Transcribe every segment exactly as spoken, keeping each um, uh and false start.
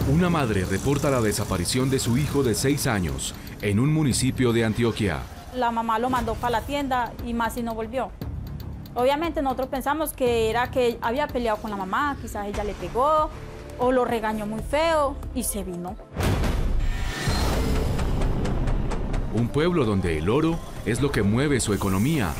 Una madre reporta la desaparición de su hijo de seis años en un municipio de Antioquia. La mamá lo mandó para la tienda y más y no volvió. Obviamente nosotros pensamos que era que había peleado con la mamá, quizás ella le pegó o lo regañó muy feo y se vino. Un pueblo donde el oro es lo que mueve su economía.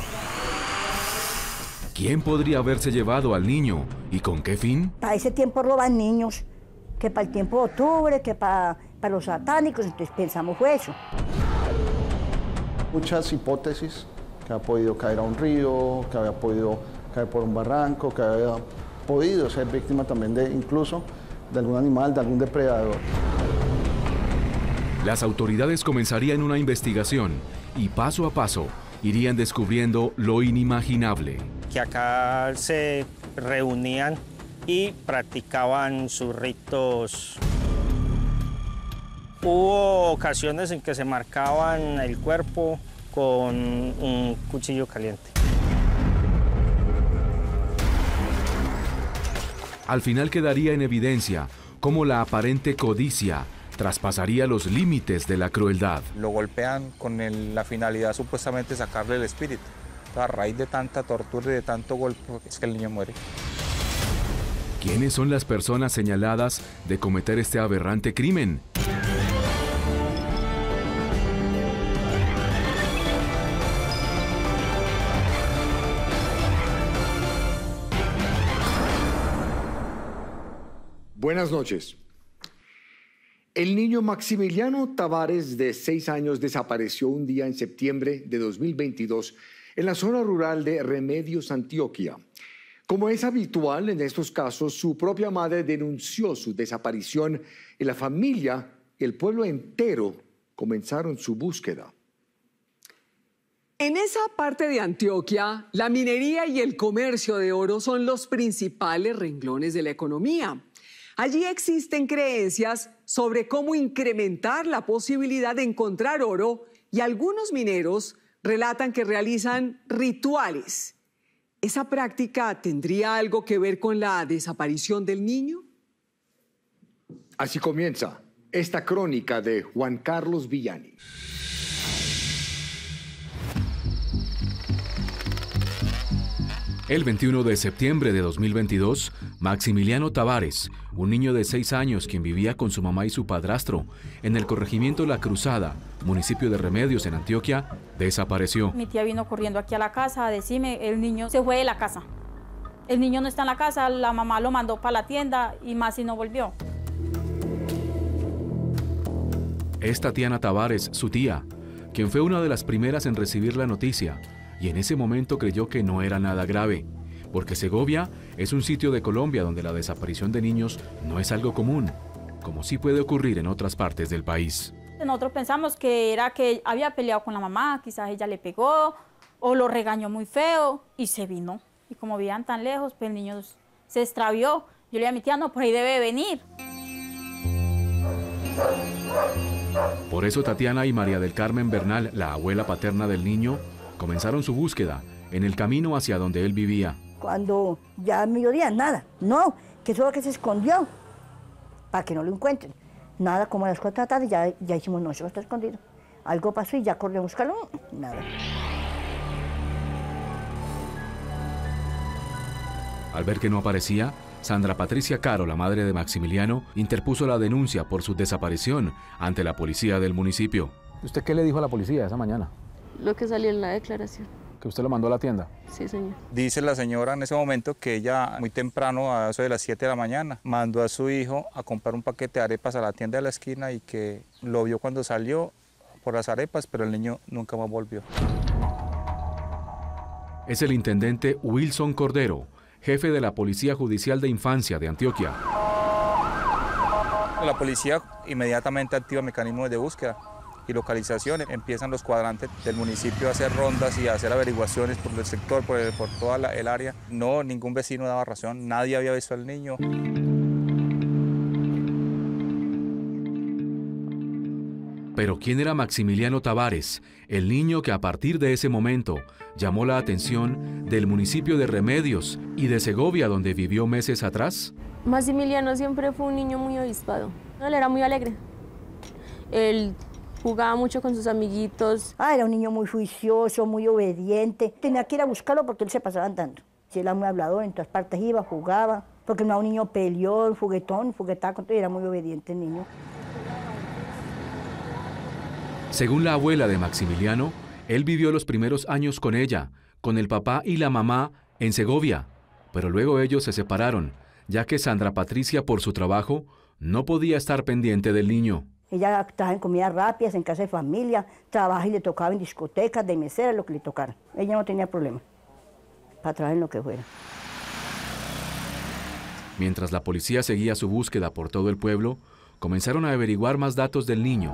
¿Quién podría haberse llevado al niño y con qué fin? Para ese tiempo roban niños, que para el tiempo de octubre, que para, para los satánicos, entonces pensamos fue eso. Muchas hipótesis, que había podido caer a un río, que había podido caer por un barranco, que había podido ser víctima también de incluso de algún animal, de algún depredador. Las autoridades comenzarían una investigación y paso a paso irían descubriendo lo inimaginable. Que acá se reunían y practicaban sus ritos. Hubo ocasiones en que se marcaban el cuerpo con un cuchillo caliente. Al final quedaría en evidencia cómo la aparente codicia traspasaría los límites de la crueldad. Lo golpean con el, la finalidad supuestamente de sacarle el espíritu. A raíz de tanta tortura y de tanto golpe es que el niño muere. ¿Quiénes son las personas señaladas de cometer este aberrante crimen? Buenas noches. El niño Maximiliano Tavares, de seis años, desapareció un día en septiembre de dos mil veintidós en la zona rural de Remedios, Antioquia. Como es habitual en estos casos, su propia madre denunció su desaparición y la familia y el pueblo entero comenzaron su búsqueda. En esa parte de Antioquia, la minería y el comercio de oro son los principales renglones de la economía. Allí existen creencias sobre cómo incrementar la posibilidad de encontrar oro y algunos mineros relatan que realizan rituales. ¿Esa práctica tendría algo que ver con la desaparición del niño? Así comienza esta crónica de Juan Carlos Villani. El veintiuno de septiembre de dos mil veintidós, Maximiliano Tavares, un niño de seis años quien vivía con su mamá y su padrastro en el corregimiento La Cruzada, municipio de Remedios en Antioquia, desapareció. Mi tía vino corriendo aquí a la casa a decirme, el niño se fue de la casa. El niño no está en la casa, la mamá lo mandó para la tienda y más y no volvió. Es Tatiana Tavares, su tía, quien fue una de las primeras en recibir la noticia, y en ese momento creyó que no era nada grave, porque Segovia es un sitio de Colombia donde la desaparición de niños no es algo común, como sí puede ocurrir en otras partes del país. Nosotros pensamos que era que había peleado con la mamá, quizás ella le pegó o lo regañó muy feo y se vino. Y como vivían tan lejos, pues el niño se extravió. Yo le dije a mi tía, no, por ahí debe venir. Por eso Tatiana y María del Carmen Bernal, la abuela paterna del niño, comenzaron su búsqueda en el camino hacia donde él vivía. Cuando ya al mediodía, nada, no, que solo que se escondió, para que no lo encuentren. Nada, como a las cuatro de la tarde ya, ya hicimos, no, se está escondido. Algo pasó y ya corrí a buscarlo, nada. Al ver que no aparecía, Sandra Patricia Caro, la madre de Maximiliano, interpuso la denuncia por su desaparición ante la policía del municipio. ¿Usted qué le dijo a la policía esa mañana? Lo que salió en la declaración. ¿Que usted lo mandó a la tienda? Sí, señor. Dice la señora en ese momento que ella, muy temprano, a eso de las siete de la mañana, mandó a su hijo a comprar un paquete de arepas a la tienda de la esquina y que lo vio cuando salió por las arepas, pero el niño nunca más volvió. Es el intendente Wilson Cordero, jefe de la Policía Judicial de Infancia de Antioquia. La policía inmediatamente activa mecanismos de búsqueda y localización. Empiezan los cuadrantes del municipio a hacer rondas y a hacer averiguaciones por el sector, por, el, por toda la, el área. No, ningún vecino daba razón, nadie había visto al niño. Pero ¿quién era Maximiliano Tavares, el niño que a partir de ese momento llamó la atención del municipio de Remedios y de Segovia, donde vivió meses atrás? Maximiliano siempre fue un niño muy avispado. Él era muy alegre. Él jugaba mucho con sus amiguitos. Ah, era un niño muy juicioso, muy obediente. Tenía que ir a buscarlo porque él se pasaba andando. Sí, era muy hablador, en todas partes iba, jugaba. Porque no era un niño peleón, juguetón, juguetaco, era muy obediente el niño. Según la abuela de Maximiliano, él vivió los primeros años con ella, con el papá y la mamá en Segovia. Pero luego ellos se separaron, ya que Sandra Patricia, por su trabajo, no podía estar pendiente del niño. Ella trabajaba en comidas rápidas, en casa de familia, trabaja y le tocaba en discotecas, de mesera, lo que le tocara. Ella no tenía problema para trabajar en lo que fuera. Mientras la policía seguía su búsqueda por todo el pueblo, comenzaron a averiguar más datos del niño.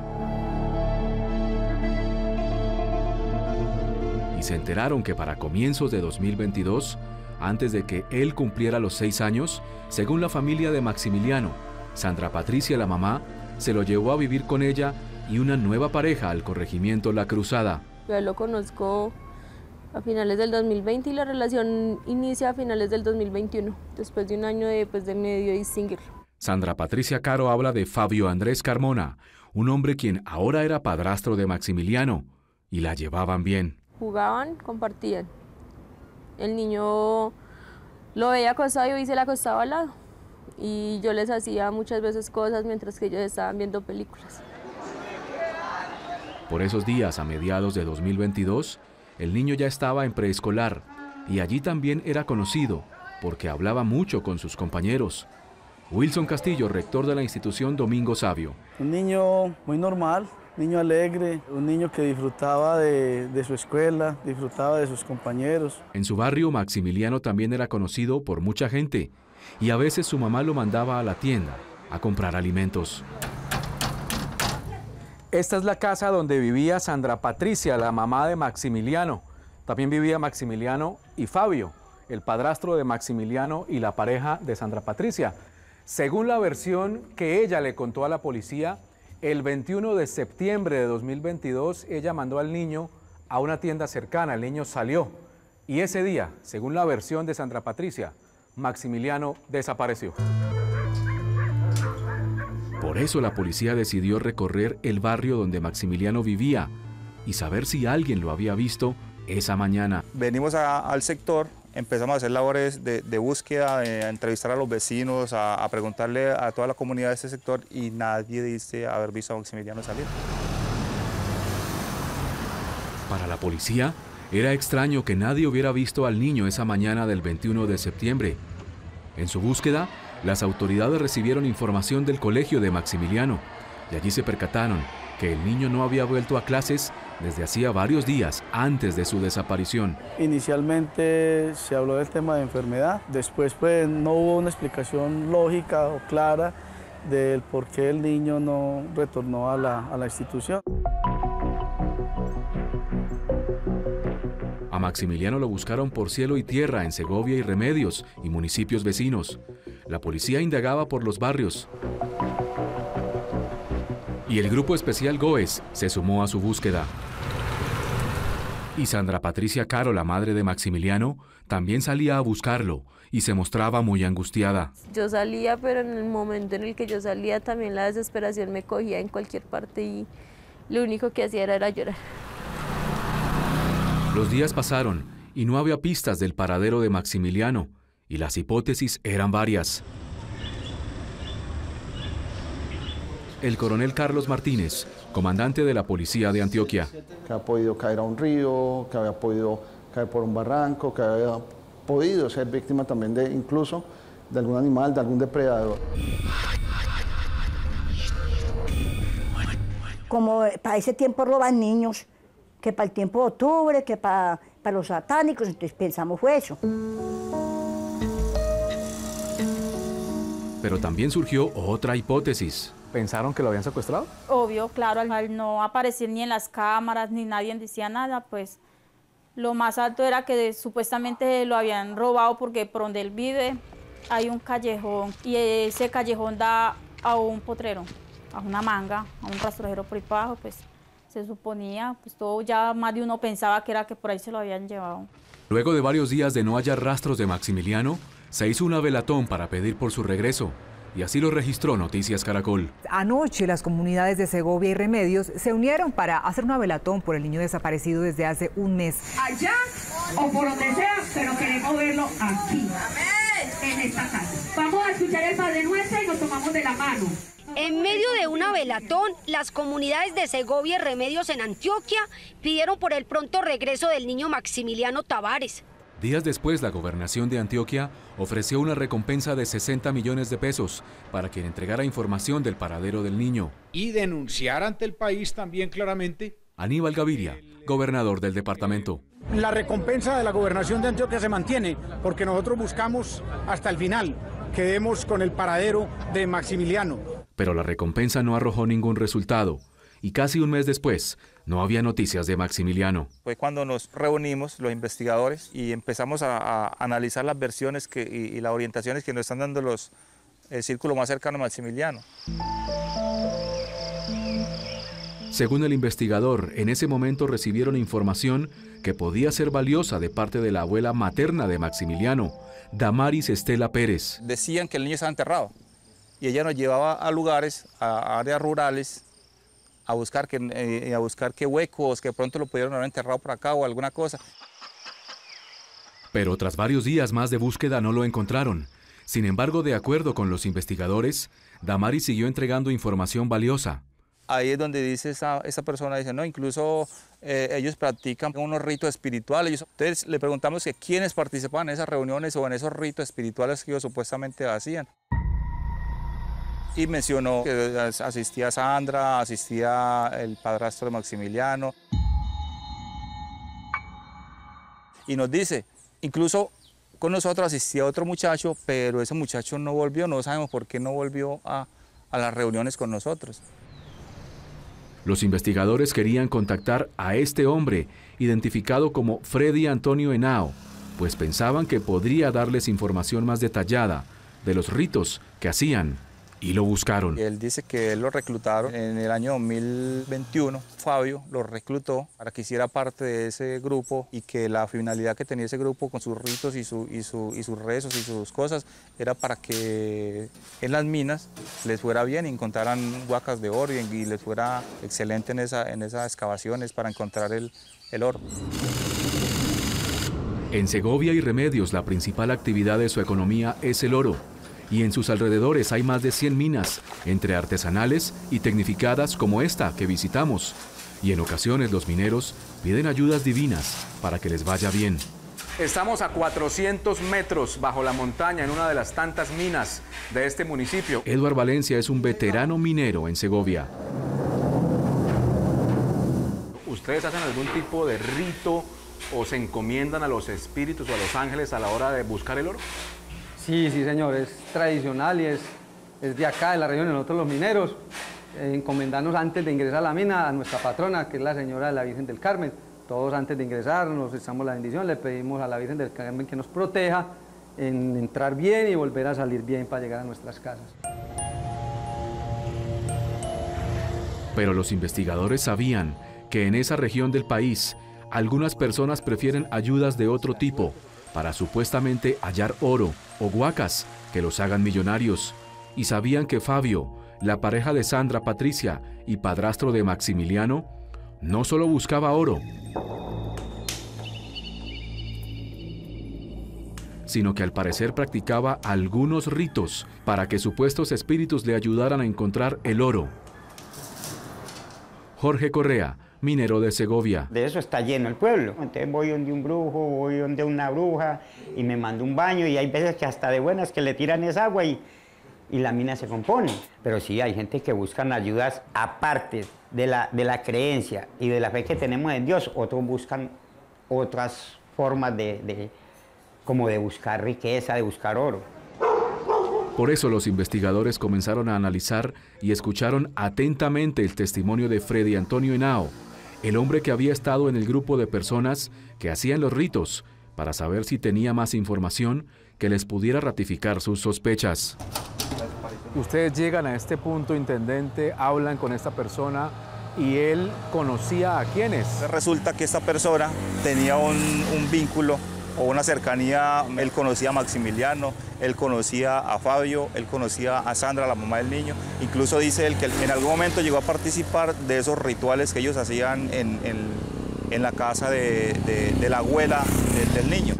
Y se enteraron que para comienzos de dos mil veintidós, antes de que él cumpliera los seis años, según la familia de Maximiliano, Sandra Patricia, la mamá, se lo llevó a vivir con ella y una nueva pareja al corregimiento La Cruzada. Yo lo conozco a finales del dos mil veinte y la relación inicia a finales del dos mil veintiuno, después de un año de, pues, de medio distinguirlo. Sandra Patricia Caro habla de Fabio Andrés Carmona, un hombre quien ahora era padrastro de Maximiliano, y la llevaban bien. Jugaban, compartían. El niño lo veía acostado y yo se le acostaba al lado. Y yo les hacía muchas veces cosas mientras que ellos estaban viendo películas. Por esos días, a mediados de dos mil veintidós, el niño ya estaba en preescolar y allí también era conocido porque hablaba mucho con sus compañeros. Wilson Castillo, rector de la institución Domingo Savio. Un niño muy normal, niño alegre, un niño que disfrutaba de, de su escuela, disfrutaba de sus compañeros. En su barrio, Maximiliano también era conocido por mucha gente y a veces su mamá lo mandaba a la tienda a comprar alimentos. Esta es la casa donde vivía Sandra Patricia, la mamá de Maximiliano. También vivía Maximiliano y Fabio, el padrastro de Maximiliano y la pareja de Sandra Patricia. Según la versión que ella le contó a la policía, el veintiuno de septiembre de dos mil veintidós ella mandó al niño a una tienda cercana, el niño salió y ese día, según la versión de Sandra Patricia, Maximiliano desapareció. Por eso la policía decidió recorrer el barrio donde Maximiliano vivía y saber si alguien lo había visto esa mañana. Venimos a, al sector, empezamos a hacer labores de, de búsqueda, de, a entrevistar a los vecinos, a, a preguntarle a toda la comunidad de este sector y nadie dice haber visto a Maximiliano salir. Para la policía, era extraño que nadie hubiera visto al niño esa mañana del veintiuno de septiembre. En su búsqueda, las autoridades recibieron información del colegio de Maximiliano y allí se percataron que el niño no había vuelto a clases desde hacía varios días antes de su desaparición. Inicialmente se habló del tema de enfermedad, después pues no hubo una explicación lógica o clara del por qué el niño no retornó a la, a la institución. A Maximiliano lo buscaron por cielo y tierra en Segovia y Remedios y municipios vecinos. La policía indagaba por los barrios. Y el Grupo Especial Goes se sumó a su búsqueda. Y Sandra Patricia Caro, la madre de Maximiliano, también salía a buscarlo y se mostraba muy angustiada. Yo salía, pero en el momento en el que yo salía también la desesperación me cogía en cualquier parte y lo único que hacía era, era llorar. Los días pasaron y no había pistas del paradero de Maximiliano y las hipótesis eran varias. El coronel Carlos Martínez, comandante de la policía de Antioquia. Que ha podido caer a un río, que había podido caer por un barranco, que había podido ser víctima también de incluso de algún animal, de algún depredador. Como para ese tiempo roban niños, que para el tiempo de octubre, que para, para los satánicos, entonces pensamos fue eso. Pero también surgió otra hipótesis. ¿Pensaron que lo habían secuestrado? Obvio, claro, al no aparecer ni en las cámaras, ni nadie decía nada, pues lo más alto era que supuestamente lo habían robado porque por donde él vive hay un callejón y ese callejón da a un potrero, a una manga, a un rastrojero por ahí para abajo, pues se suponía, pues todo ya más de uno pensaba que era que por ahí se lo habían llevado. Luego de varios días de no hallar rastros de Maximiliano, se hizo una velatón para pedir por su regreso, y así lo registró Noticias Caracol. Anoche las comunidades de Segovia y Remedios se unieron para hacer una velatón por el niño desaparecido desde hace un mes. Allá o por donde sea, pero queremos verlo aquí, en esta casa. Vamos a escuchar el Padre Nuestro y nos tomamos de la mano. En medio de una velatón, las comunidades de Segovia y Remedios en Antioquia pidieron por el pronto regreso del niño Maximiliano Tavares. Días después, la gobernación de Antioquia ofreció una recompensa de sesenta millones de pesos para quien entregara información del paradero del niño. Y denunciar ante el país también claramente. Aníbal Gaviria, gobernador del departamento. La recompensa de la gobernación de Antioquia se mantiene porque nosotros buscamos hasta el final que demos con el paradero de Maximiliano. Pero la recompensa no arrojó ningún resultado. Y casi un mes después, no había noticias de Maximiliano. Fue cuando nos reunimos los investigadores y empezamos a, a analizar las versiones que, y, y las orientaciones que nos están dando los, el círculo más cercano a Maximiliano. Según el investigador, en ese momento recibieron información que podía ser valiosa de parte de la abuela materna de Maximiliano, Damaris Estela Pérez. Decían que el niño estaba enterrado y ella nos llevaba a lugares, a áreas rurales, a buscar, que, eh, a buscar qué huecos, que pronto lo pudieron haber enterrado por acá o alguna cosa. Pero tras varios días más de búsqueda no lo encontraron. Sin embargo, de acuerdo con los investigadores, Damaris siguió entregando información valiosa. Ahí es donde dice esa, esa persona, dice, no, incluso eh, ellos practican unos ritos espirituales. Entonces le preguntamos que quiénes participaban en esas reuniones o en esos ritos espirituales que ellos supuestamente hacían. Y mencionó que asistía Sandra, asistía el padrastro de Maximiliano. Y nos dice, incluso con nosotros asistía otro muchacho, pero ese muchacho no volvió, no sabemos por qué no volvió a, a las reuniones con nosotros. Los investigadores querían contactar a este hombre, identificado como Freddy Antonio Henao, pues pensaban que podría darles información más detallada de los ritos que hacían. Y lo buscaron. Él dice que él lo reclutaron en el año dos mil veintiuno. Fabio lo reclutó para que hiciera parte de ese grupo y que la finalidad que tenía ese grupo con sus ritos y, su, y, su, y sus rezos y sus cosas era para que en las minas les fuera bien y encontraran huacas de oro y, y les fuera excelente en, esa, en esas excavaciones para encontrar el, el oro. En Segovia y Remedios, la principal actividad de su economía es el oro. Y en sus alrededores hay más de cien minas, entre artesanales y tecnificadas como esta que visitamos. Y en ocasiones los mineros piden ayudas divinas para que les vaya bien. Estamos a cuatrocientos metros bajo la montaña en una de las tantas minas de este municipio. Eduard Valencia es un veterano minero en Segovia. ¿Ustedes hacen algún tipo de rito o se encomiendan a los espíritus o a los ángeles a la hora de buscar el oro? Sí, sí, señor, es tradicional y es, es de acá, de la región de nosotros los mineros, eh, encomendarnos antes de ingresar a la mina a nuestra patrona, que es la señora de la Virgen del Carmen. Todos antes de ingresar nos echamos la bendición, le pedimos a la Virgen del Carmen que nos proteja en entrar bien y volver a salir bien para llegar a nuestras casas. Pero los investigadores sabían que en esa región del país algunas personas prefieren ayudas de otro tipo para supuestamente hallar oro o huacas que los hagan millonarios. Y sabían que Fabio, la pareja de Sandra Patricia y padrastro de Maximiliano, no solo buscaba oro, sino que al parecer practicaba algunos ritos para que supuestos espíritus le ayudaran a encontrar el oro. Jorge Correa, minero de Segovia. De eso está lleno el pueblo. Entonces voy donde un brujo, voy donde una bruja y me mando un baño y hay veces que hasta de buenas que le tiran esa agua y, y la mina se compone. Pero sí, hay gente que buscan ayudas aparte de la, de la creencia y de la fe que tenemos en Dios. Otros buscan otras formas de, de, como de buscar riqueza, de buscar oro. Por eso los investigadores comenzaron a analizar y escucharon atentamente el testimonio de Freddy Antonio Henao, el hombre que había estado en el grupo de personas que hacían los ritos, para saber si tenía más información que les pudiera ratificar sus sospechas. Ustedes llegan a este punto, intendente, hablan con esta persona y él conocía a quiénes. Resulta que esta persona tenía un, un vínculo o una cercanía. Él conocía a Maximiliano, él conocía a Fabio, él conocía a Sandra, la mamá del niño. Incluso dice él que en algún momento llegó a participar de esos rituales que ellos hacían en, en, en la casa de, de, de la abuela de, del niño.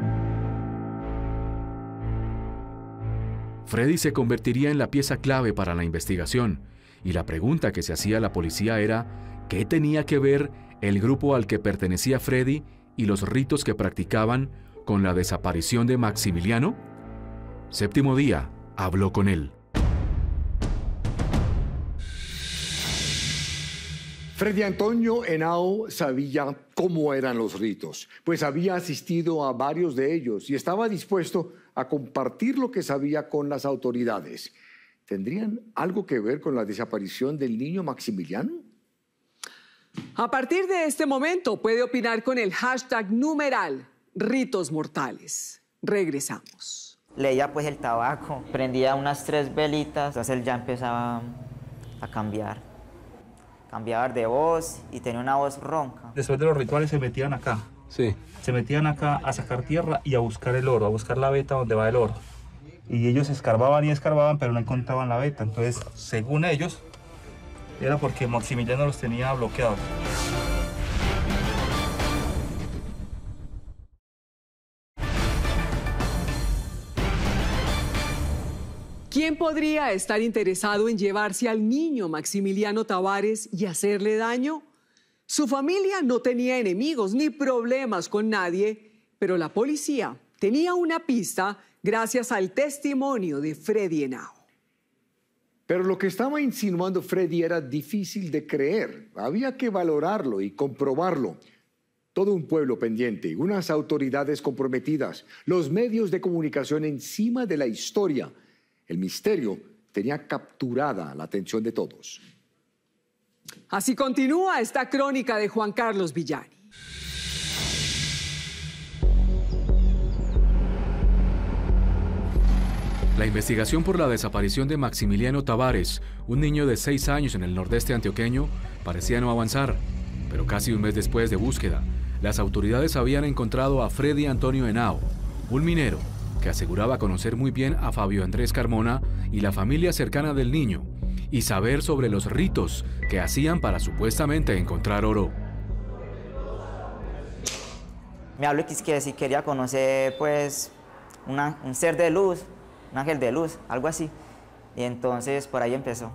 Freddy se convertiría en la pieza clave para la investigación, y la pregunta que se hacía la policía era ¿qué tenía que ver el grupo al que pertenecía Freddy y los ritos que practicaban con la desaparición de Maximiliano? Séptimo Día habló con él. Freddy Antonio Henao sabía cómo eran los ritos, pues había asistido a varios de ellos y estaba dispuesto a compartir lo que sabía con las autoridades. ¿Tendrían algo que ver con la desaparición del niño Maximiliano? A partir de este momento puede opinar con el hashtag numeral Ritos Mortales. Regresamos. Leía pues el tabaco, prendía unas tres velitas, entonces él ya empezaba a cambiar. Cambiaba de voz y tenía una voz ronca. Después de los rituales se metían acá. Sí. Se metían acá a sacar tierra y a buscar el oro, a buscar la veta donde va el oro. Y ellos escarbaban y escarbaban, pero no encontraban la veta. Entonces, según ellos, era porque Maximiliano los tenía bloqueados. ¿Quién podría estar interesado en llevarse al niño Maximiliano Tavares y hacerle daño? Su familia no tenía enemigos ni problemas con nadie, pero la policía tenía una pista gracias al testimonio de Freddy Henao. Pero lo que estaba insinuando Freddy era difícil de creer. Había que valorarlo y comprobarlo. Todo un pueblo pendiente, unas autoridades comprometidas, los medios de comunicación encima de la historia. El misterio tenía capturada la atención de todos. Así continúa esta crónica de Juan Carlos Villani. La investigación por la desaparición de Maximiliano Tavares, un niño de seis años en el nordeste antioqueño, parecía no avanzar. Pero casi un mes después de búsqueda, las autoridades habían encontrado a Freddy Antonio Henao, un minero que aseguraba conocer muy bien a Fabio Andrés Carmona y la familia cercana del niño, y saber sobre los ritos que hacían para supuestamente encontrar oro. Me habló que si quería conocer pues una, un ser de luz, un ángel de luz, algo así. Y entonces por ahí empezó.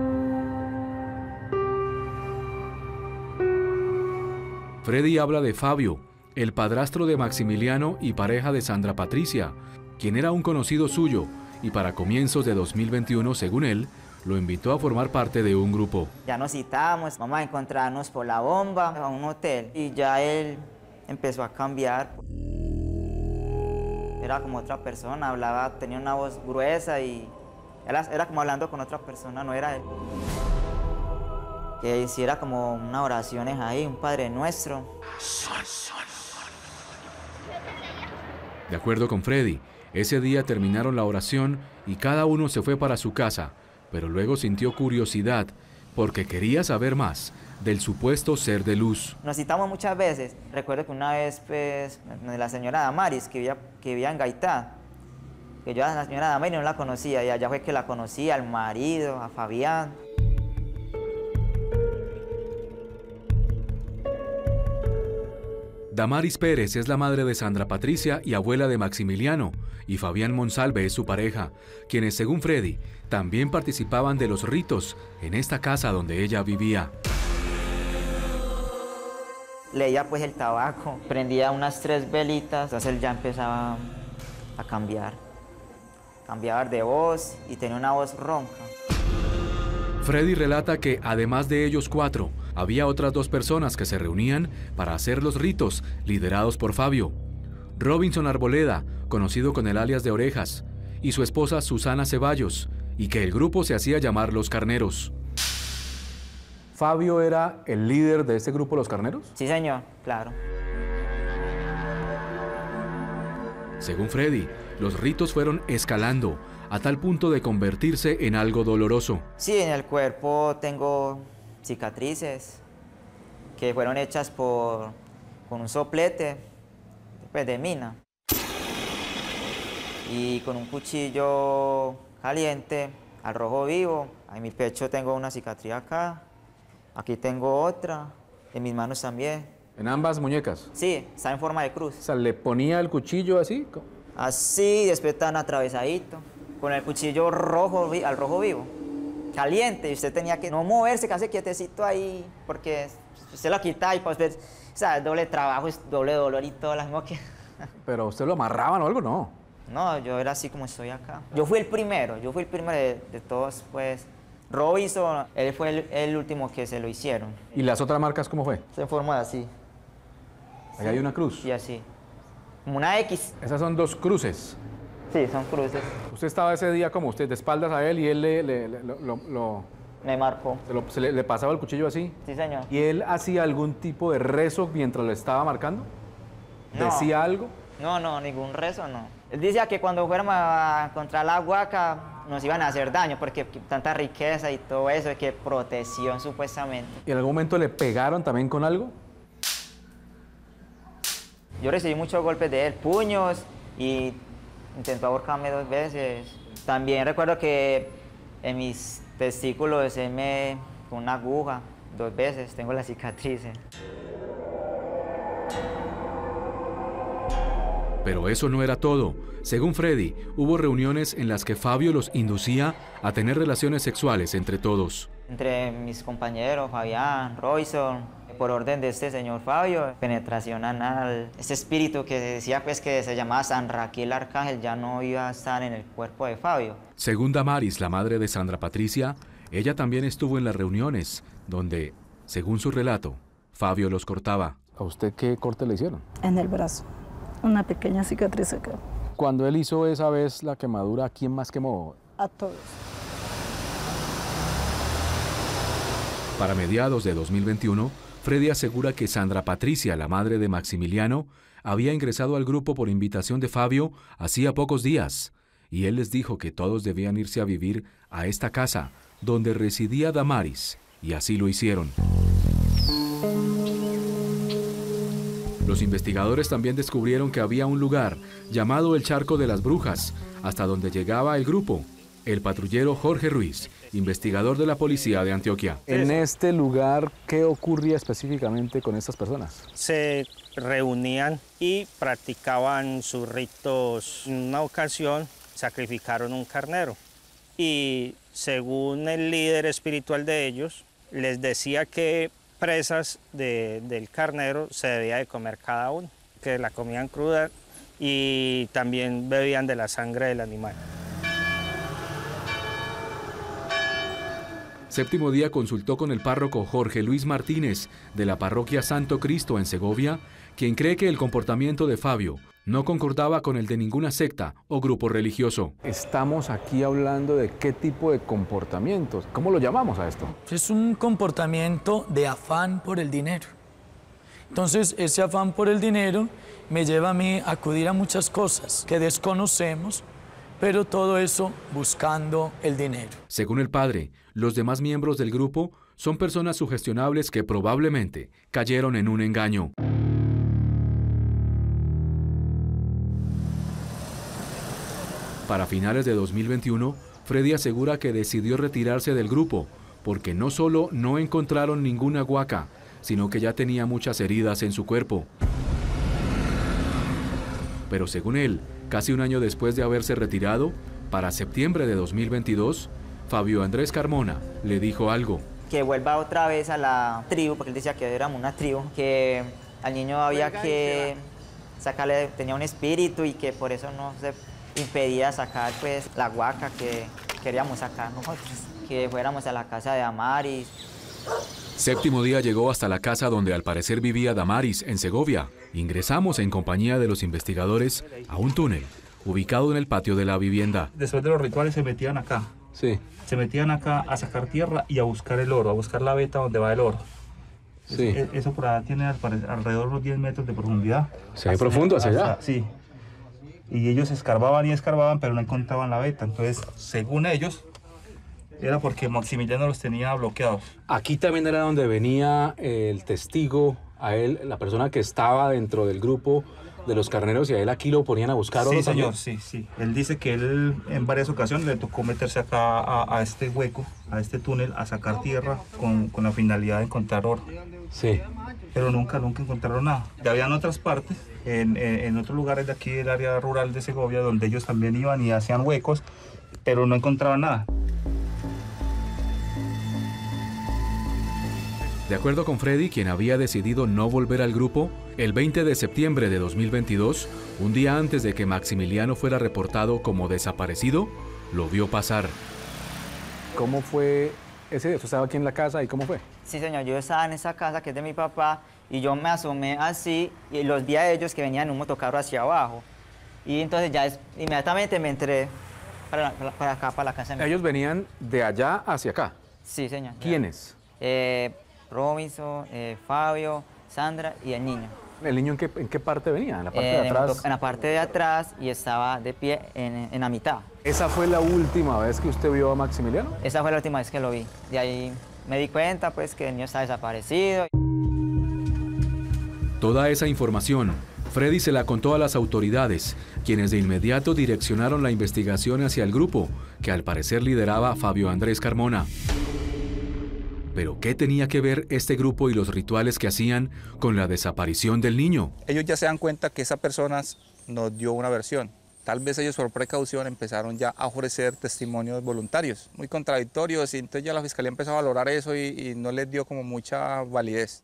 Freddy habla de Fabio, el padrastro de Maximiliano y pareja de Sandra Patricia, quien era un conocido suyo, y para comienzos de dos mil veintiuno, según él, lo invitó a formar parte de un grupo. Ya nos citamos, vamos a encontrarnos por la bomba a un hotel, y ya él empezó a cambiar. Era como otra persona, hablaba, tenía una voz gruesa y era, era como hablando con otra persona, no era él. Que hiciera como unas oraciones ahí, un Padre Nuestro. De acuerdo con Freddy, ese día terminaron la oración y cada uno se fue para su casa, pero luego sintió curiosidad porque quería saber más del supuesto ser de luz. Nos citamos muchas veces. Recuerdo que una vez, pues, la señora Damaris, que vivía, que vivía en Gaitán, que yo a la señora Damaris no la conocía, y allá fue que la conocí, al marido, a Fabián. Damaris Pérez es la madre de Sandra Patricia y abuela de Maximiliano, y Fabián Monsalve es su pareja, quienes, según Freddy, también participaban de los ritos en esta casa donde ella vivía. Leía pues el tabaco, prendía unas tres velitas, entonces él ya empezaba a cambiar. Cambiaba de voz y tenía una voz ronca. Freddy relata que, además de ellos cuatro, había otras dos personas que se reunían para hacer los ritos, liderados por Fabio. Robinson Arboleda, conocido con el alias de Orejas, y su esposa Susana Ceballos, y que el grupo se hacía llamar Los Carneros. ¿Fabio era el líder de este grupo Los Carneros? Sí, señor, claro. Según Freddy, los ritos fueron escalando a tal punto de convertirse en algo doloroso. Sí, en el cuerpo tengo cicatrices que fueron hechas por, con un soplete pues, de mina. y con un cuchillo caliente al rojo vivo. En mi pecho tengo una cicatriz acá, aquí tengo otra, en mis manos también. ¿En ambas muñecas? Sí, está en forma de cruz. O sea, ¿le ponía el cuchillo así? Así, después tan atravesadito, con el cuchillo rojo al rojo vivo, caliente, y usted tenía que no moverse, casi quietecito ahí, porque usted lo quita y pues, o sea, doble trabajo, es doble dolor y todo, las mismo que... ¿Pero usted lo amarraban o algo? No. No, yo era así como estoy acá. Yo fui el primero, yo fui el primero de, de todos, pues. Robinson, él fue el, el último que se lo hicieron. ¿Y las otras marcas cómo fue? Se formó así. Ahí sí. Hay una cruz. Y así. Como una X. Esas son dos cruces. Sí, son cruces. ¿Usted estaba ese día como usted, de espaldas a él y él le... le, le lo, lo, Me marcó. Se, lo, se le, le pasaba el cuchillo así? Sí, señor. ¿Y él hacía algún tipo de rezo mientras lo estaba marcando? No. ¿Decía algo? No, no, ningún rezo, no. Él decía que cuando fuéramos a encontrar la huaca nos iban a hacer daño porque tanta riqueza y todo eso, que protección supuestamente. ¿Y en algún momento le pegaron también con algo? Yo recibí muchos golpes de él, puños, y intentó ahorcarme dos veces. También recuerdo que en mis testículos él me con una aguja dos veces, tengo las cicatrices. Pero eso no era todo. Según Freddy, hubo reuniones en las que Fabio los inducía a tener relaciones sexuales entre todos. Entre mis compañeros, Fabián, Royson, por orden de este señor Fabio, penetración anal. Este espíritu que decía pues que se llamaba San Raquel Arcángel ya no iba a estar en el cuerpo de Fabio. Según Damaris, la madre de Sandra Patricia, ella también estuvo en las reuniones donde, según su relato, Fabio los cortaba. ¿A usted qué corte le hicieron? En el brazo. Una pequeña cicatriz acá. Cuando él hizo esa vez la quemadura, ¿a quién más quemó? A todos. Para mediados de dos mil veintiuno, Freddy asegura que Sandra Patricia, la madre de Maximiliano, había ingresado al grupo por invitación de Fabio hacía pocos días, y él les dijo que todos debían irse a vivir a esta casa, donde residía Damaris, y así lo hicieron. Los investigadores también descubrieron que había un lugar llamado el Charco de las Brujas, hasta donde llegaba el grupo. El patrullero Jorge Ruiz, investigador de la policía de Antioquia. En este lugar, ¿qué ocurría específicamente con estas personas? Se reunían y practicaban sus ritos. En una ocasión sacrificaron un carnero y según el líder espiritual de ellos, les decía que presas de, del carnero se debía de comer cada uno, que la comían cruda y también bebían de la sangre del animal. Séptimo Día consultó con el párroco Jorge Luis Martínez de la parroquia Santo Cristo en Segovia, quien cree que el comportamiento de Fabio no concordaba con el de ninguna secta o grupo religioso. Estamos aquí hablando de qué tipo de comportamientos. ¿Cómo lo llamamos a esto? Es un comportamiento de afán por el dinero. Entonces, ese afán por el dinero me lleva a mí a acudir a muchas cosas que desconocemos, pero todo eso buscando el dinero. Según el padre, los demás miembros del grupo son personas sugestionables que probablemente cayeron en un engaño. Para finales de dos mil veintiuno, Freddy asegura que decidió retirarse del grupo porque no solo no encontraron ninguna huaca, sino que ya tenía muchas heridas en su cuerpo. Pero según él, casi un año después de haberse retirado, para septiembre de dos mil veintidós, Fabio Andrés Carmona le dijo algo. Que vuelva otra vez a la tribu, porque él decía que éramos una tribu, que al niño había que sacarle, tenía un espíritu y que por eso no se impedía sacar pues la huaca que queríamos sacar nosotros, que fuéramos a la casa de Damaris. Séptimo Día llegó hasta la casa donde al parecer vivía Damaris, en Segovia. Ingresamos en compañía de los investigadores a un túnel ubicado en el patio de la vivienda. Después de los rituales se metían acá. Sí. Se metían acá a sacar tierra y a buscar el oro, a buscar la veta donde va el oro. Sí. Eso, eso por allá tiene alrededor de unos diez metros de profundidad. ¿Se ve profundo hacia allá? Sí. Y ellos escarbaban y escarbaban, pero no encontraban la veta. Entonces, según ellos, era porque Maximiliano los tenía bloqueados. Aquí también era donde venía el testigo, a él, la persona que estaba dentro del grupo, de los carneros y a él aquí lo ponían a buscar oro. Sí, señor, también. sí, sí. Él dice que él en varias ocasiones le tocó meterse acá a, a este hueco, a este túnel, a sacar tierra con, con la finalidad de encontrar oro. Sí. Pero nunca, nunca encontraron nada. Ya habían otras partes, en, en, en otros lugares de aquí del área rural de Segovia, donde ellos también iban y hacían huecos, pero no encontraban nada. De acuerdo con Freddy, quien había decidido no volver al grupo, el veinte de septiembre de dos mil veintidós, un día antes de que Maximiliano fuera reportado como desaparecido, lo vio pasar. ¿Cómo fue ese día? ¿Usted estaba aquí en la casa y cómo fue? Sí, señor, yo estaba en esa casa que es de mi papá y yo me asomé así y los vi a ellos que venían en un motocarro hacia abajo. Y entonces ya es, inmediatamente me entré para, para, para acá, para la casa de mi Ellos venían de allá hacia acá. Sí, señor. ¿Quiénes? Eh, Robinson, eh, Fabio, Sandra y el niño. ¿El niño en qué, en qué parte venía? ¿En la parte Eh, de atrás? En la parte de atrás y estaba de pie en, en la mitad. ¿Esa fue la última vez que usted vio a Maximiliano? Esa fue la última vez que lo vi. De ahí me di cuenta pues que el niño está desaparecido. Toda esa información, Freddy se la contó a las autoridades, quienes de inmediato direccionaron la investigación hacia el grupo, que al parecer lideraba Fabio Andrés Carmona. Pero ¿qué tenía que ver este grupo y los rituales que hacían con la desaparición del niño? Ellos ya se dan cuenta que esa persona nos dio una versión. Tal vez ellos por precaución empezaron ya a ofrecer testimonios voluntarios, muy contradictorios, y entonces ya la fiscalía empezó a valorar eso y, y no les dio como mucha validez.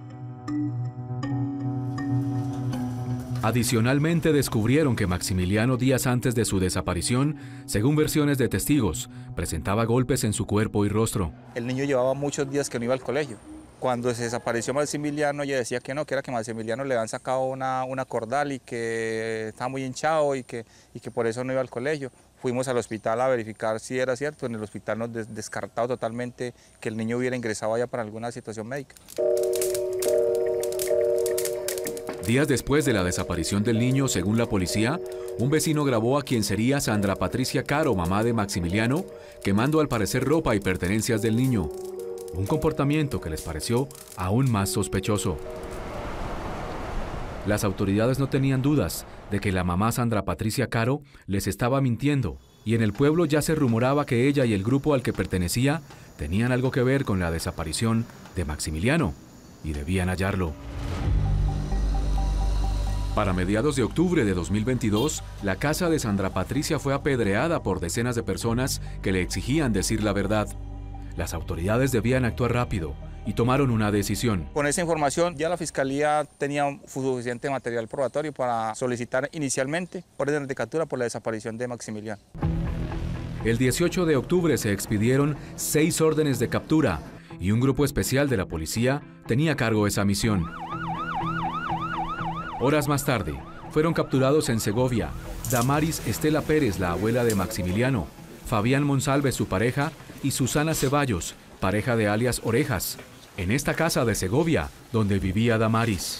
Adicionalmente descubrieron que Maximiliano días antes de su desaparición, según versiones de testigos, presentaba golpes en su cuerpo y rostro. El niño llevaba muchos días que no iba al colegio. Cuando se desapareció Maximiliano, ella decía que no, que era que Maximiliano le habían sacado una, una cordal y que estaba muy hinchado y que, y que por eso no iba al colegio. Fuimos al hospital a verificar si era cierto. En el hospital nos des descartado totalmente que el niño hubiera ingresado allá para alguna situación médica. Días después de la desaparición del niño, según la policía, un vecino grabó a quien sería Sandra Patricia Caro, mamá de Maximiliano, quemando al parecer ropa y pertenencias del niño. Un comportamiento que les pareció aún más sospechoso. Las autoridades no tenían dudas de que la mamá Sandra Patricia Caro les estaba mintiendo, y en el pueblo ya se rumoraba que ella y el grupo al que pertenecía tenían algo que ver con la desaparición de Maximiliano, y debían hallarlo. Para mediados de octubre de dos mil veintidós, la casa de Sandra Patricia fue apedreada por decenas de personas que le exigían decir la verdad. Las autoridades debían actuar rápido y tomaron una decisión. Con esa información ya la fiscalía tenía suficiente material probatorio para solicitar inicialmente órdenes de captura por la desaparición de Maximiliano. El dieciocho de octubre se expidieron seis órdenes de captura y un grupo especial de la policía tenía a cargo esa misión. Horas más tarde, fueron capturados en Segovia Damaris Estela Pérez, la abuela de Maximiliano, Fabián Monsalve, su pareja, y Susana Ceballos, pareja de alias Orejas, en esta casa de Segovia, donde vivía Damaris.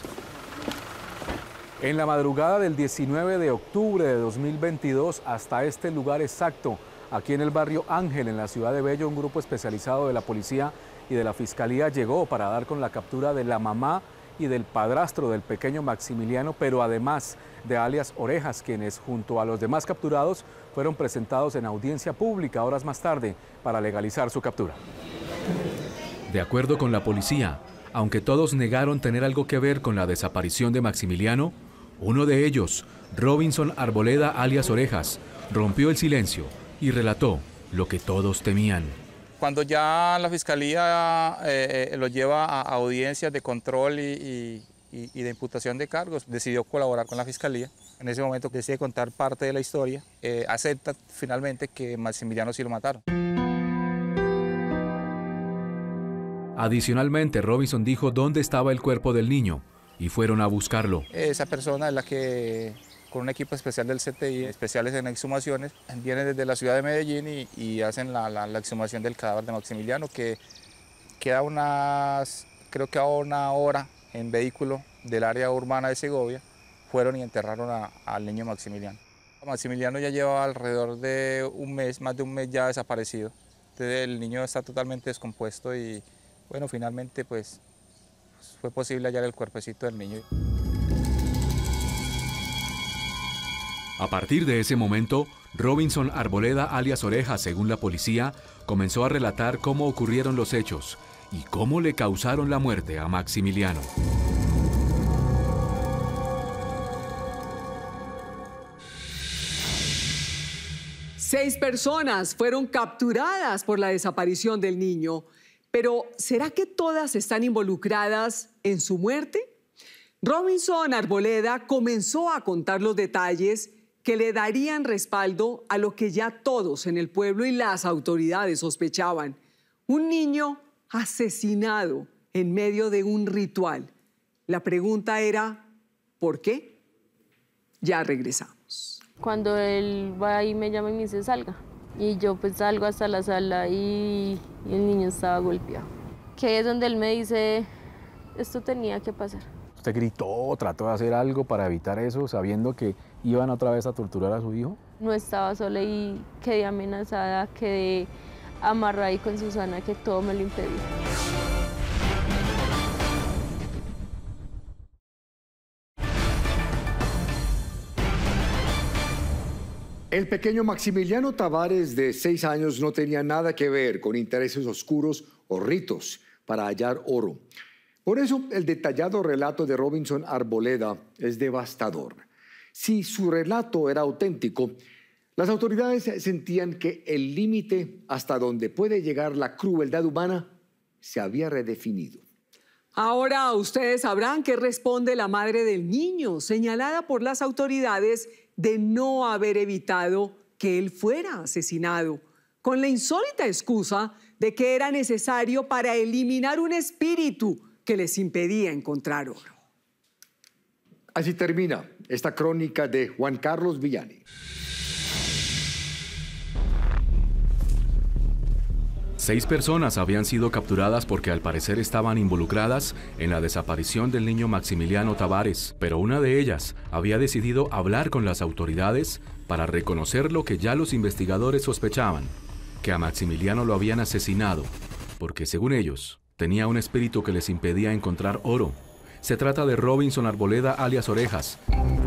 En la madrugada del diecinueve de octubre de dos mil veintidós, hasta este lugar exacto, aquí en el barrio Ángel, en la ciudad de Bello, un grupo especializado de la policía y de la fiscalía llegó para dar con la captura de la mamá y del padrastro del pequeño Maximiliano, pero además de alias Orejas, quienes junto a los demás capturados fueron presentados en audiencia pública horas más tarde para legalizar su captura. De acuerdo con la policía, aunque todos negaron tener algo que ver con la desaparición de Maximiliano, uno de ellos, Robinson Arboleda alias Orejas, rompió el silencio y relató lo que todos temían. Cuando ya la fiscalía eh, eh, lo lleva a audiencias de control y, y, y de imputación de cargos, decidió colaborar con la fiscalía. En ese momento decide contar parte de la historia, eh, acepta finalmente que Maximiliano sí lo mataron. Adicionalmente, Robinson dijo dónde estaba el cuerpo del niño y fueron a buscarlo. Esa persona es la que, con un equipo especial del C T I, especiales en exhumaciones, vienen desde la ciudad de Medellín y, y hacen la, la, la exhumación del cadáver de Maximiliano, que queda unas, creo que a una hora en vehículo del área urbana de Segovia. Fueron y enterraron a, al niño Maximiliano. Maximiliano ya lleva alrededor de un mes, más de un mes ya desaparecido. Entonces el niño está totalmente descompuesto y bueno, finalmente pues fue posible hallar el cuerpecito del niño. A partir de ese momento, Robinson Arboleda, alias Orejas, según la policía, comenzó a relatar cómo ocurrieron los hechos y cómo le causaron la muerte a Maximiliano. Seis personas fueron capturadas por la desaparición del niño, pero ¿será que todas están involucradas en su muerte? Robinson Arboleda comenzó a contar los detalles que le darían respaldo a lo que ya todos en el pueblo y las autoridades sospechaban: un niño asesinado en medio de un ritual. La pregunta era, ¿por qué? Ya regresamos. Cuando él va y me llama y me dice salga, y yo pues salgo hasta la sala y, y el niño estaba golpeado, que es donde él me dice, esto tenía que pasar. ¿Usted gritó, trató de hacer algo para evitar eso, sabiendo que iban otra vez a torturar a su hijo? No estaba sola y quedé amenazada, quedé amarrada y con Susana, que todo me lo impedía. El pequeño Maximiliano Tavares, de seis años, no tenía nada que ver con intereses oscuros o ritos para hallar oro. Por eso, el detallado relato de Robinson Arboleda es devastador. Si su relato era auténtico, las autoridades sentían que el límite hasta donde puede llegar la crueldad humana se había redefinido. Ahora ustedes sabrán qué responde la madre del niño, señalada por las autoridades de no haber evitado que él fuera asesinado, con la insólita excusa de que era necesario para eliminar un espíritu que les impedía encontrar oro. Así termina esta crónica de Juan Carlos Villani. Seis personas habían sido capturadas porque al parecer estaban involucradas en la desaparición del niño Maximiliano Tavares, pero una de ellas había decidido hablar con las autoridades para reconocer lo que ya los investigadores sospechaban, que a Maximiliano lo habían asesinado, porque según ellos, tenía un espíritu que les impedía encontrar oro. Se trata de Robinson Arboleda, alias Orejas.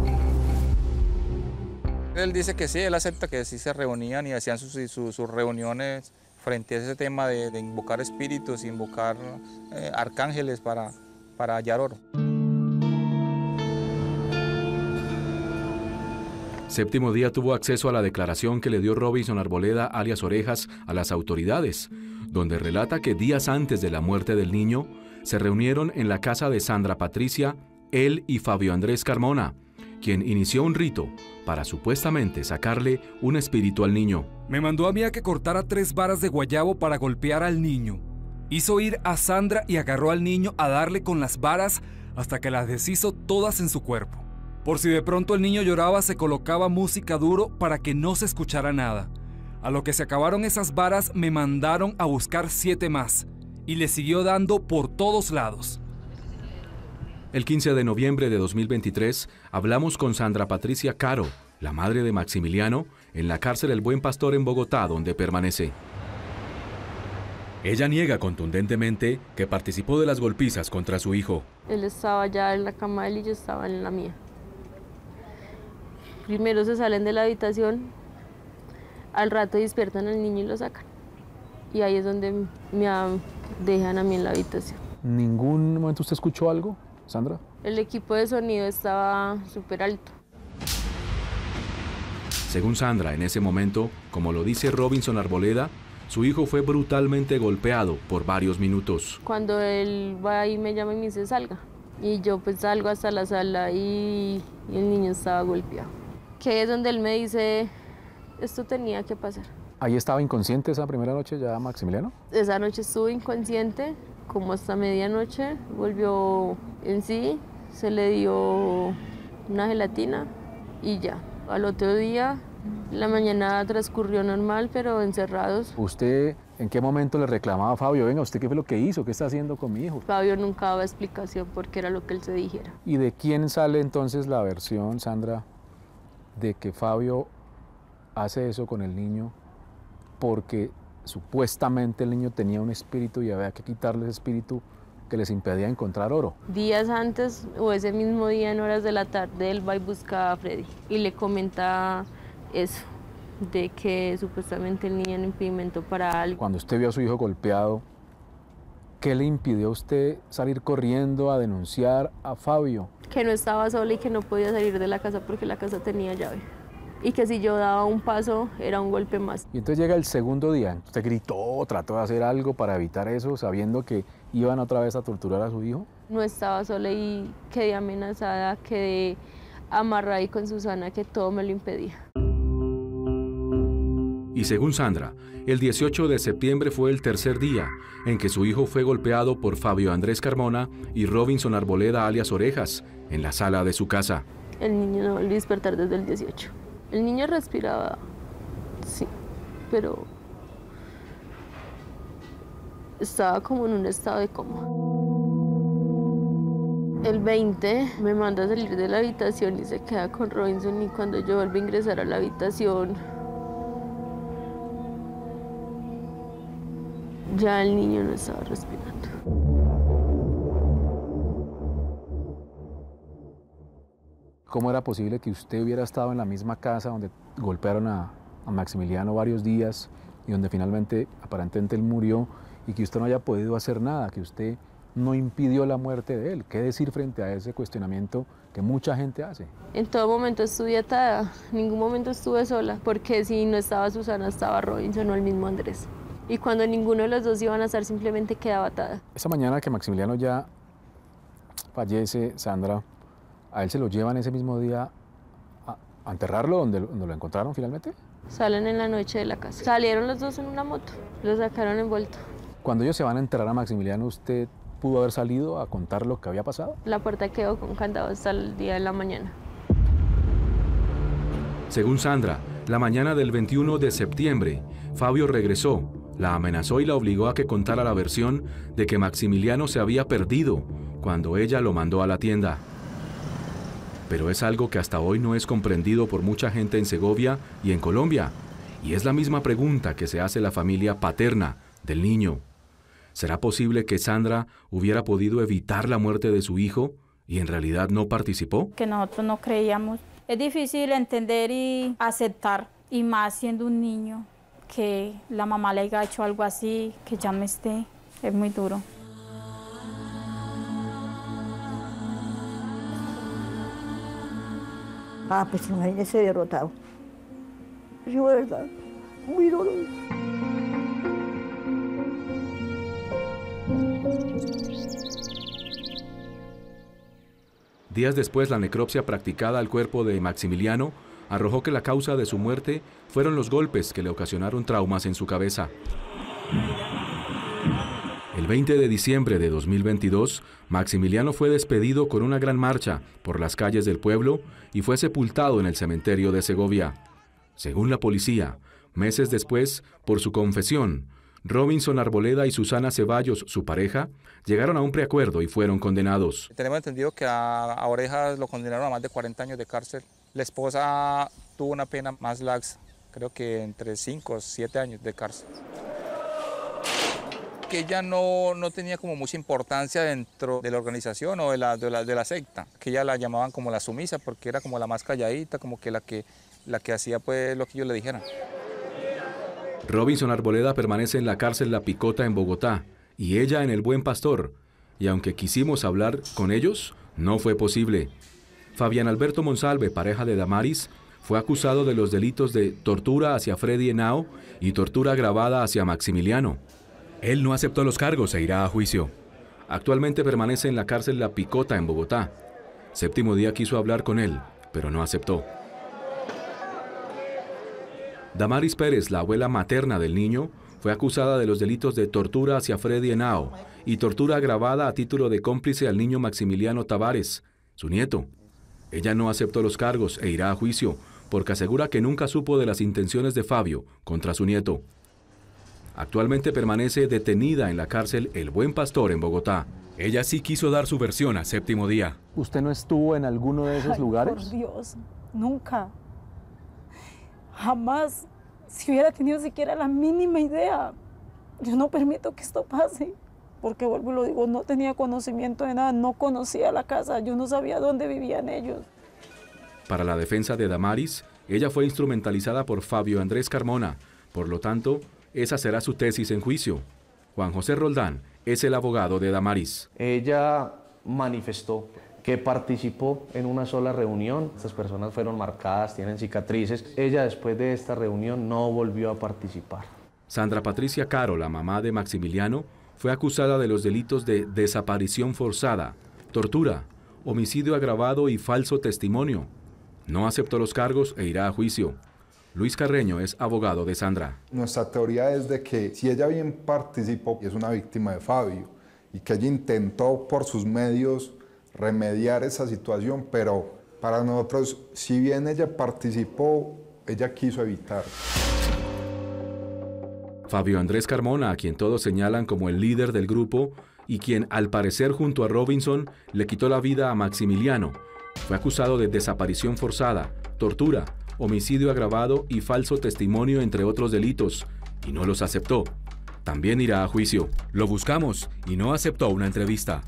Él dice que sí, él acepta que sí se reunían y hacían sus, sus, sus reuniones frente a ese tema de, de invocar espíritus, invocar eh, arcángeles para, para hallar oro. Séptimo Día tuvo acceso a la declaración que le dio Robinson Arboleda, alias Orejas, a las autoridades, donde relata que días antes de la muerte del niño, se reunieron en la casa de Sandra Patricia, él y Fabio Andrés Carmona, quien inició un rito para supuestamente sacarle un espíritu al niño. Me mandó a mí a que cortara tres varas de guayabo para golpear al niño. Hizo ir a Sandra y agarró al niño a darle con las varas hasta que las deshizo todas en su cuerpo. Por si de pronto el niño lloraba, se colocaba música duro para que no se escuchara nada. A lo que se acabaron esas varas, me mandaron a buscar siete más y le siguió dando por todos lados. El quince de noviembre de dos mil veintitrés hablamos con Sandra Patricia Caro, la madre de Maximiliano, en la cárcel El Buen Pastor en Bogotá, donde permanece. Ella niega contundentemente que participó de las golpizas contra su hijo. Él estaba ya en la cama de él y yo estaba en la mía. Primero se salen de la habitación, al rato despiertan al niño y lo sacan. Y ahí es donde me dejan a mí en la habitación. ¿En ningún momento usted escuchó algo, Sandra? El equipo de sonido estaba súper alto. Según Sandra, en ese momento, como lo dice Robinson Arboleda, su hijo fue brutalmente golpeado por varios minutos. Cuando él va y me llama y me dice salga, y yo pues salgo hasta la sala y, y el niño estaba golpeado. Que es donde él me dice, esto tenía que pasar. ¿Ahí estaba inconsciente esa primera noche ya Maximiliano? Esa noche estuvo inconsciente, como hasta medianoche, volvió en sí, se le dio una gelatina y ya. Al otro día, la mañana transcurrió normal, pero encerrados. ¿Usted en qué momento le reclamaba a Fabio, venga, ¿usted qué fue lo que hizo? ¿Qué está haciendo con mi hijo? Fabio nunca daba explicación porque era lo que él se dijera. ¿Y de quién sale entonces la versión, Sandra, de que Fabio hace eso con el niño porque supuestamente el niño tenía un espíritu y había que quitarle ese espíritu que les impedía encontrar oro. Días antes o ese mismo día en horas de la tarde él va y busca a Freddy y le comenta eso, de que supuestamente el niño era un impedimento para algo. Cuando usted vio a su hijo golpeado, ¿qué le impidió a usted salir corriendo a denunciar a Fabio? Que no estaba sola y que no podía salir de la casa porque la casa tenía llave. Y que si yo daba un paso era un golpe más. Y entonces llega el segundo día, usted gritó, trató de hacer algo para evitar eso, sabiendo que iban otra vez a torturar a su hijo. No estaba sola y quedé amenazada, quedé amarrada ahí con Susana, que todo me lo impedía. Y según Sandra, el dieciocho de septiembre fue el tercer día en que su hijo fue golpeado por Fabio Andrés Carmona y Robinson Arboleda alias Orejas en la sala de su casa. El niño no volvió a despertar desde el dieciocho. El niño respiraba, sí, pero estaba como en un estado de coma. El veinte me manda a salir de la habitación y se queda con Robinson, y cuando yo vuelvo a ingresar a la habitación, ya el niño no estaba respirando. ¿Cómo era posible que usted hubiera estado en la misma casa donde golpearon a, a Maximiliano varios días y donde finalmente aparentemente él murió y que usted no haya podido hacer nada, que usted no impidió la muerte de él? ¿Qué decir frente a ese cuestionamiento que mucha gente hace? En todo momento estuve atada, en ningún momento estuve sola, porque si no estaba Susana, estaba Robinson o el mismo Andrés. Y cuando ninguno de los dos iban a estar, simplemente quedaba atada. Esa mañana que Maximiliano ya fallece, Sandra, ¿a él se lo llevan ese mismo día a, a enterrarlo donde, donde lo encontraron finalmente? Salen en la noche de la casa. Salieron los dos en una moto, lo sacaron envuelto. Cuando ellos se van a enterrar a Maximiliano, ¿usted pudo haber salido a contar lo que había pasado? La puerta quedó con candado hasta el día de la mañana. Según Sandra, la mañana del veintiuno de septiembre, Fabio regresó, la amenazó y la obligó a que contara la versión de que Maximiliano se había perdido cuando ella lo mandó a la tienda. Pero es algo que hasta hoy no es comprendido por mucha gente en Segovia y en Colombia. Y es la misma pregunta que se hace la familia paterna del niño. ¿Será posible que Sandra hubiera podido evitar la muerte de su hijo y en realidad no participó? Que nosotros no creíamos. Es difícil entender y aceptar, y más siendo un niño, que la mamá le haya hecho algo así, que ya no esté. Es muy duro. Ah, pues imagínese derrotado. Sí, de verdad, muy doloroso. Días después, la necropsia practicada al cuerpo de Maximiliano arrojó que la causa de su muerte fueron los golpes que le ocasionaron traumas en su cabeza. El veinte de diciembre de dos mil veintidós, Maximiliano fue despedido con una gran marcha por las calles del pueblo y fue sepultado en el cementerio de Segovia. Según la policía, meses después, por su confesión, Robinson Arboleda y Susana Ceballos, su pareja, llegaron a un preacuerdo y fueron condenados. Tenemos entendido que a, a Orejas lo condenaron a más de cuarenta años de cárcel. La esposa tuvo una pena más laxa, creo que entre cinco o siete años de cárcel. Que ella no, no tenía como mucha importancia dentro de la organización o de la, de, la, de la secta, que ella la llamaban como la sumisa porque era como la más calladita, como que la que, la que hacía pues lo que ellos le dijeran. Robinson Arboleda permanece en la cárcel La Picota en Bogotá y ella en el Buen Pastor, y aunque quisimos hablar con ellos, no fue posible. Fabián Alberto Monsalve, pareja de Damaris, fue acusado de los delitos de tortura hacia Freddy Henao y tortura agravada hacia Maximiliano. Él no aceptó los cargos e irá a juicio. Actualmente permanece en la cárcel La Picota en Bogotá. Séptimo Día quiso hablar con él, pero no aceptó. Damaris Pérez, la abuela materna del niño, fue acusada de los delitos de tortura hacia Freddy Henao y tortura agravada a título de cómplice al niño Maximiliano Tavares, su nieto. Ella no aceptó los cargos e irá a juicio, porque asegura que nunca supo de las intenciones de Fabio contra su nieto. Actualmente permanece detenida en la cárcel El Buen Pastor en Bogotá. Ella sí quiso dar su versión a Séptimo Día. ¿Usted no estuvo en alguno de esos Ay, lugares? Por Dios, nunca. Jamás, si hubiera tenido siquiera la mínima idea. Yo no permito que esto pase. porque vuelvo y lo digo, no tenía conocimiento de nada, no conocía la casa, yo no sabía dónde vivían ellos. Para la defensa de Damaris, ella fue instrumentalizada por Fabio Andrés Carmona, por lo tanto, esa será su tesis en juicio. Juan José Roldán es el abogado de Damaris. Ella manifestó que participó en una sola reunión. Estas personas fueron marcadas, tienen cicatrices. Ella después de esta reunión no volvió a participar. Sandra Patricia Caro, la mamá de Maximiliano, fue acusada de los delitos de desaparición forzada, tortura, homicidio agravado y falso testimonio. No aceptó los cargos e irá a juicio. Luis Carreño es abogado de Sandra. Nuestra teoría es de que si ella bien participó, es una víctima de Fabio, y que ella intentó por sus medios remediar esa situación, pero para nosotros, si bien ella participó, ella quiso evitar. Fabio Andrés Carmona, a quien todos señalan como el líder del grupo y quien, al parecer junto a Robinson, le quitó la vida a Maximiliano, fue acusado de desaparición forzada, tortura, homicidio agravado y falso testimonio, entre otros delitos, y no los aceptó. También irá a juicio. Lo buscamos y no aceptó una entrevista.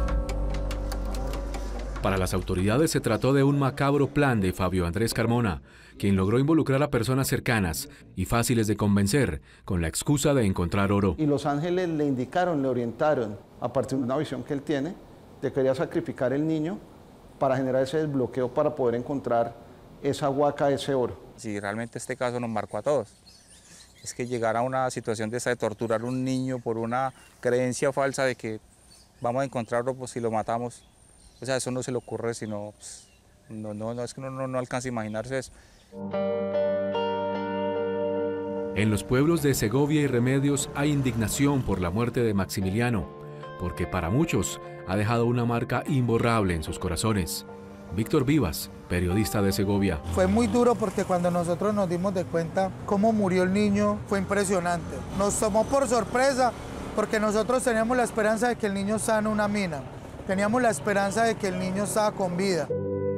Para las autoridades se trató de un macabro plan de Fabio Andrés Carmona, quien logró involucrar a personas cercanas y fáciles de convencer con la excusa de encontrar oro. Y los ángeles le indicaron, le orientaron, a partir de una visión que él tiene, de que quería sacrificar el niño para generar ese desbloqueo para poder encontrar esa huaca, ese oro. Si realmente este caso nos marcó a todos, es que llegar a una situación de esa de torturar a un niño por una creencia falsa de que vamos a encontrarlo pues, si lo matamos, o sea, eso no se le ocurre, sino, pues, no, no, no, es que uno no, no alcanza a imaginarse eso. En los pueblos de Segovia y Remedios hay indignación por la muerte de Maximiliano, porque para muchos ha dejado una marca imborrable en sus corazones. Víctor Vivas, periodista de Segovia. Fue muy duro porque cuando nosotros nos dimos de cuenta cómo murió el niño, fue impresionante. Nos tomó por sorpresa porque nosotros teníamos la esperanza de que el niño estaba en una mina. Teníamos la esperanza de que el niño estaba con vida.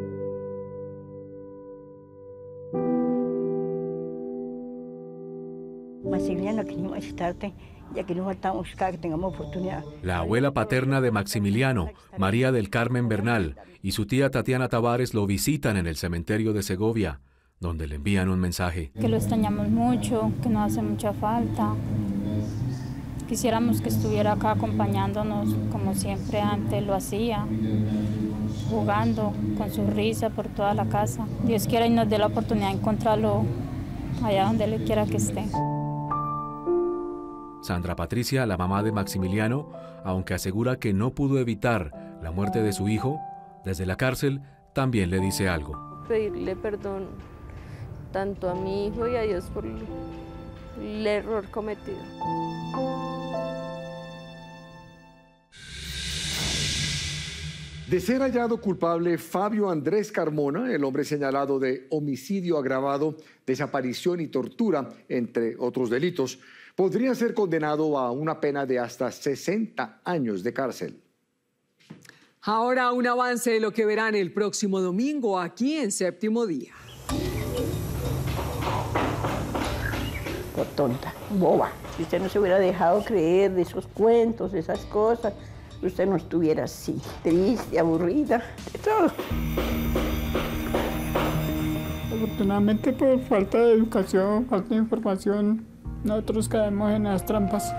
Maximiliano, queríamos visitarte, ya que nos falta buscar, que tengamos oportunidad. La abuela paterna de Maximiliano, María del Carmen Bernal, y su tía Tatiana Tavares lo visitan en el cementerio de Segovia, donde le envían un mensaje. Que lo extrañamos mucho, que nos hace mucha falta. Quisiéramos que estuviera acá acompañándonos como siempre antes lo hacía, jugando con su risa por toda la casa. Dios quiera y nos dé la oportunidad de encontrarlo allá donde Él quiera que esté. Sandra Patricia, la mamá de Maximiliano, aunque asegura que no pudo evitar la muerte de su hijo, desde la cárcel también le dice algo. Pedirle perdón tanto a mi hijo y a Dios por el error cometido. De ser hallado culpable, Fabio Andrés Carmona, el hombre señalado de homicidio agravado, desaparición y tortura, entre otros delitos, podría ser condenado a una pena de hasta sesenta años de cárcel. Ahora un avance de lo que verán el próximo domingo aquí en Séptimo Día. Por tonta, boba. Si usted no se hubiera dejado creer de esos cuentos, de esas cosas, usted no estuviera así, triste, aburrida, de todo. Afortunadamente, por falta de educación, falta de información, nosotros caemos en las trampas.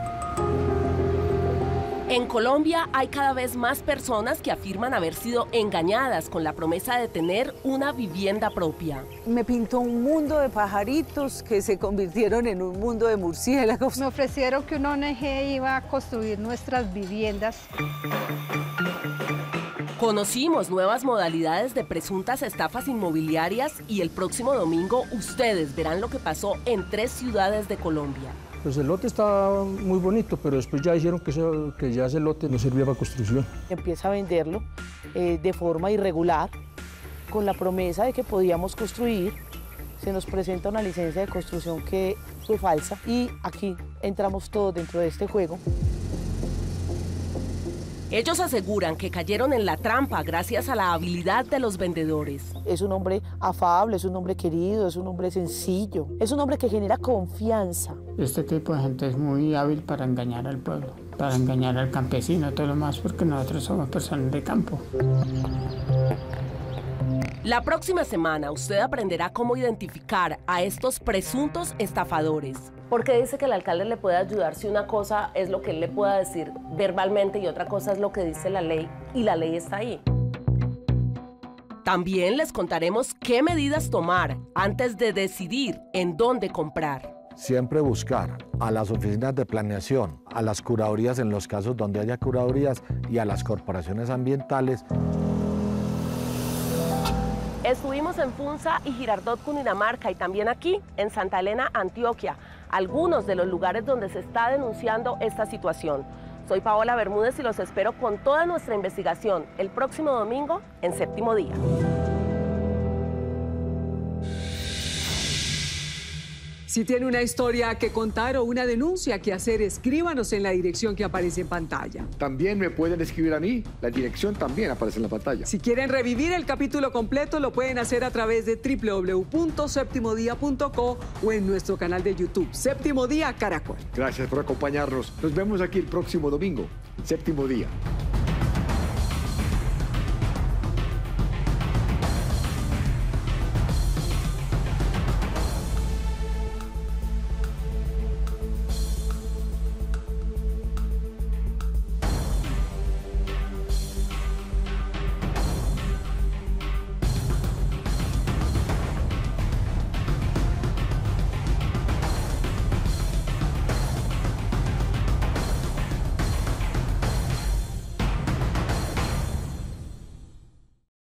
En Colombia hay cada vez más personas que afirman haber sido engañadas con la promesa de tener una vivienda propia. Me pintó un mundo de pajaritos que se convirtieron en un mundo de murciélagos. Me ofrecieron que una O N G iba a construir nuestras viviendas. Conocimos nuevas modalidades de presuntas estafas inmobiliarias y el próximo domingo ustedes verán lo que pasó en tres ciudades de Colombia. Pues el lote estaba muy bonito, pero después ya dijeron que, eso, que ya ese lote no servía para construcción. Empieza a venderlo eh, de forma irregular, con la promesa de que podíamos construir. Se nos presenta una licencia de construcción que fue falsa y aquí entramos todos dentro de este juego. Ellos aseguran que cayeron en la trampa gracias a la habilidad de los vendedores. Es un hombre afable, es un hombre querido, es un hombre sencillo, es un hombre que genera confianza. Este tipo de gente es muy hábil para engañar al pueblo. para engañar al campesino, todo lo más, porque nosotros somos personas de campo. La próxima semana usted aprenderá cómo identificar a estos presuntos estafadores. Porque dice que el alcalde le puede ayudar si una cosa es lo que él le pueda decir verbalmente y otra cosa es lo que dice la ley, y la ley está ahí. También les contaremos qué medidas tomar antes de decidir en dónde comprar. Siempre buscar a las oficinas de planeación, a las curadurías en los casos donde haya curadurías y a las corporaciones ambientales. Estuvimos en Funza y Girardot, Cundinamarca, y también aquí en Santa Elena, Antioquia, algunos de los lugares donde se está denunciando esta situación. Soy Paola Bermúdez y los espero con toda nuestra investigación el próximo domingo en Séptimo Día. Si tiene una historia que contar o una denuncia que hacer, escríbanos en la dirección que aparece en pantalla. También me pueden escribir a mí, la dirección también aparece en la pantalla. Si quieren revivir el capítulo completo, lo pueden hacer a través de w w w punto séptimo día punto co o en nuestro canal de YouTube, Séptimo Día Caracol. Gracias por acompañarnos. Nos vemos aquí el próximo domingo, Séptimo Día.